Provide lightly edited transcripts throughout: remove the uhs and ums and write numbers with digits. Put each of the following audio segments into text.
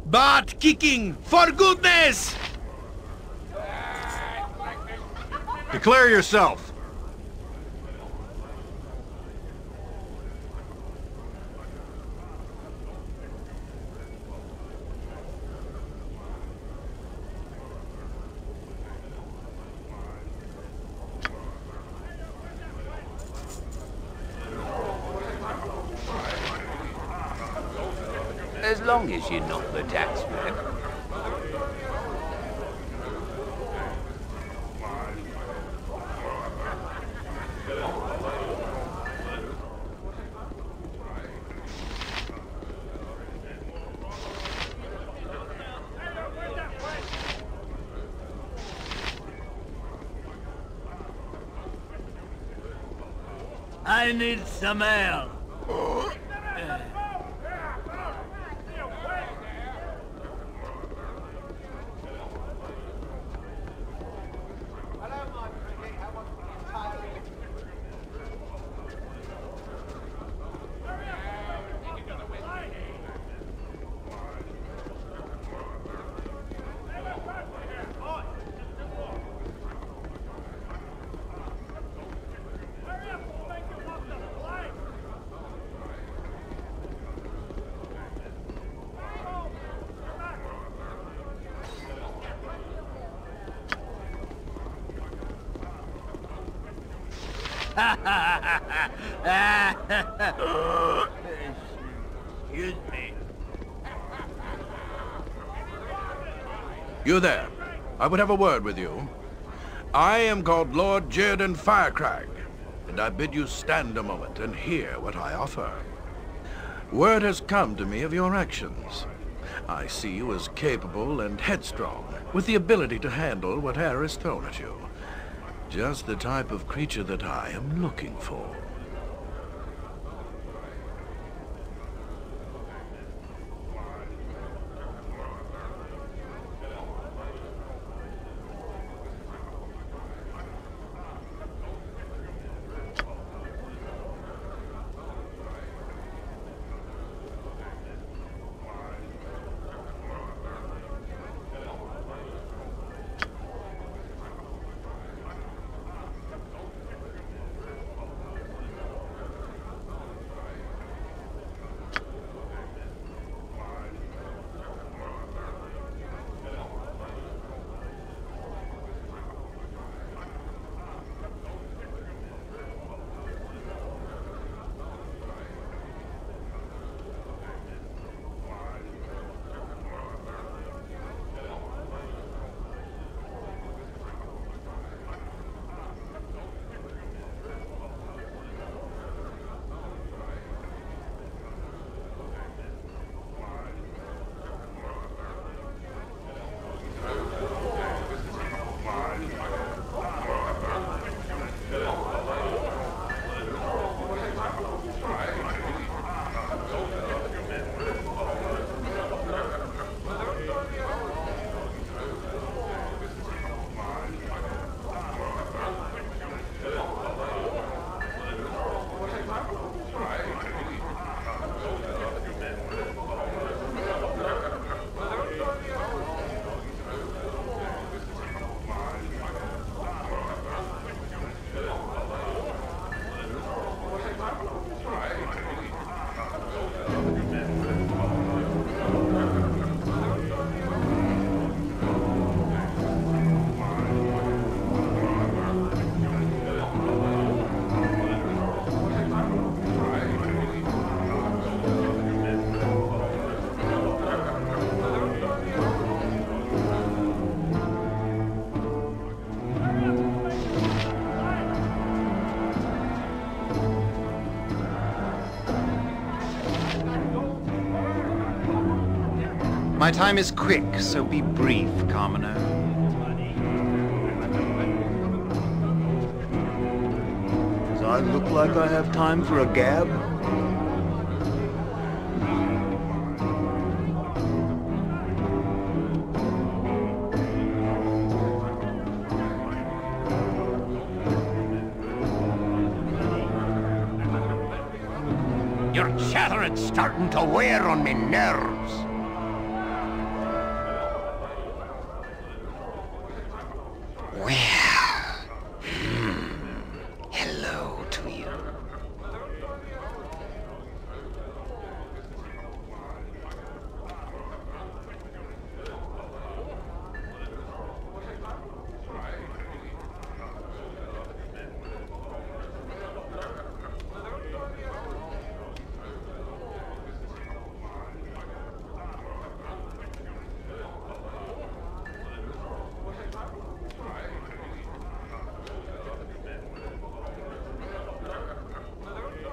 Butt kicking, for goodness! Declare yourself. As long as you're not the taxman. I need some ale. Excuse me. You there. I would have a word with you. I am called Lord Jierdan Firecrag, and I bid you stand a moment and hear what I offer. Word has come to me of your actions. I see you as capable and headstrong, with the ability to handle whatever is thrown at you. Just the type of creature that I am looking for. My time is quick, so be brief, commoner. Does I look like I have time for a gab? Your chattering's starting to wear on me nerves.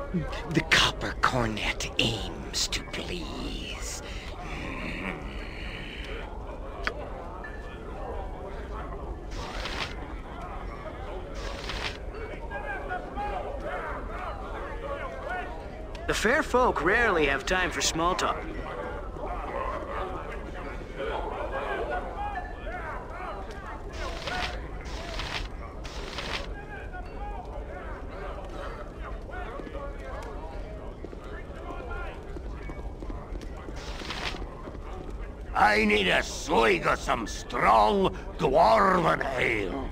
The copper cornet aims to please. The fair folk rarely have time for small talk. I need a swig of some strong dwarven ale.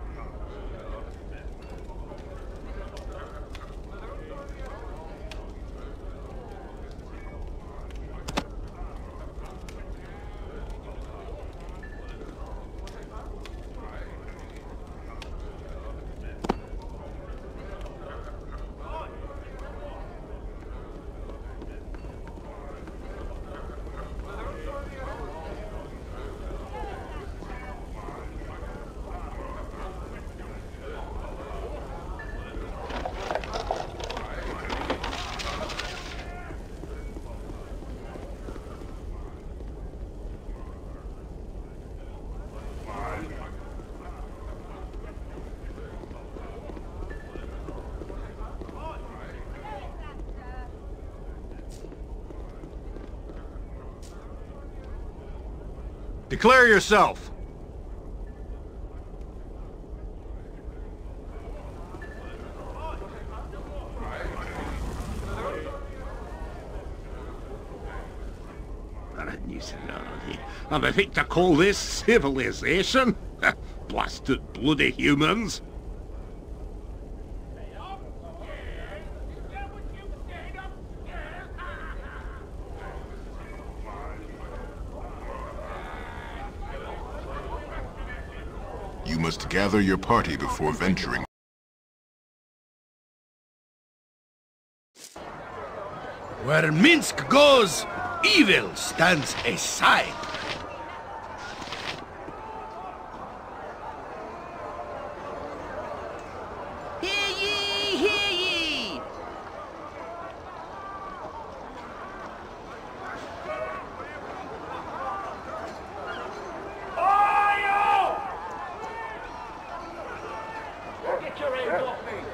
Declare yourself. Am I fit to call this civilization? Blasted bloody humans. You must gather your party before venturing. Where Minsk goes, evil stands aside. Hear ye, hear ye! Get your hands off me!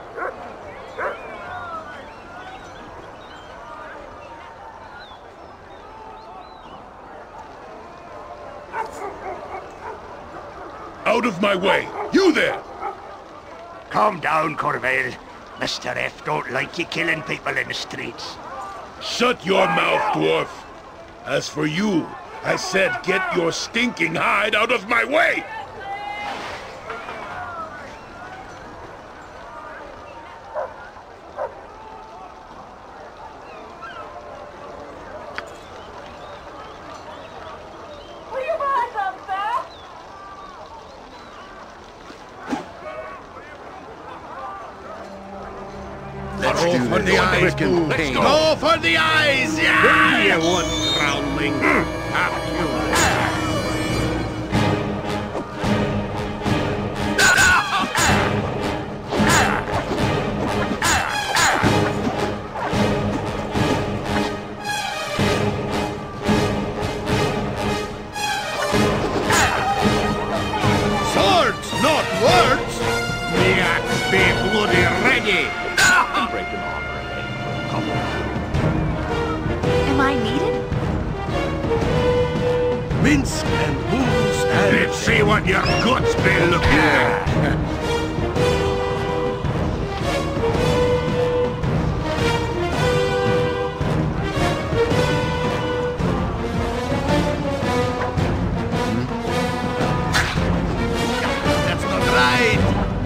Out of my way! You there! Calm down, Corvale. Mr. F don't like you killing people in the streets. Shut your mouth, dwarf! As for you, I said get your stinking hide out of my way! Let's do for the eyes, boo. Let's go for the eyes! Yeah! You want growling? Have you? Swords, not words! The axe be bloody ready! Am I needed? Minsk and who stand? Let's see what your guts be looking at. That's not right!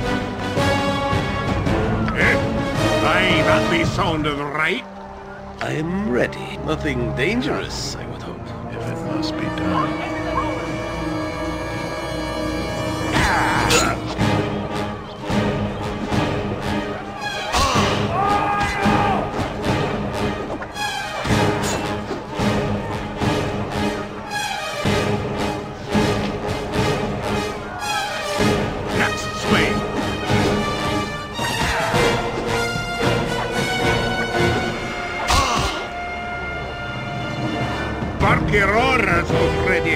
Aye, that be sounded right. I'm ready. Nothing dangerous, I would hope. If it must be done. Next swing. make your orders look ready.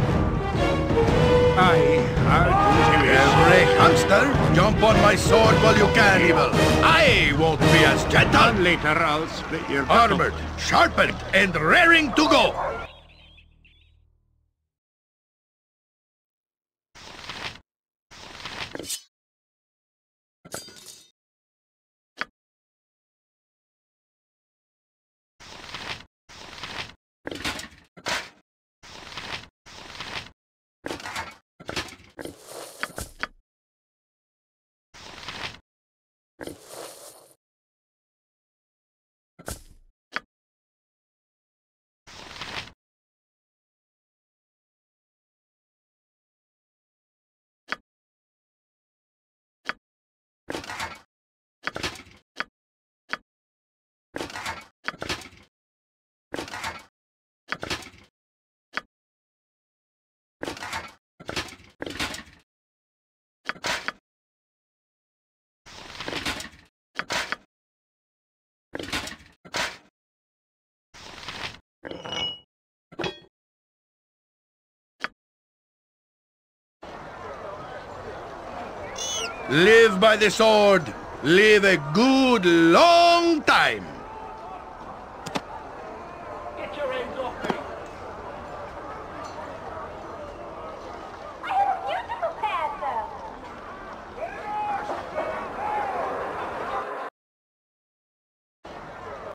Aye, I'll do it. Every hamster, jump on my sword while you can, Evil. I won't be as gentle. And later I'll split your buckle. Armored, sharpened, and raring to go. Live by the sword. Live a good long time.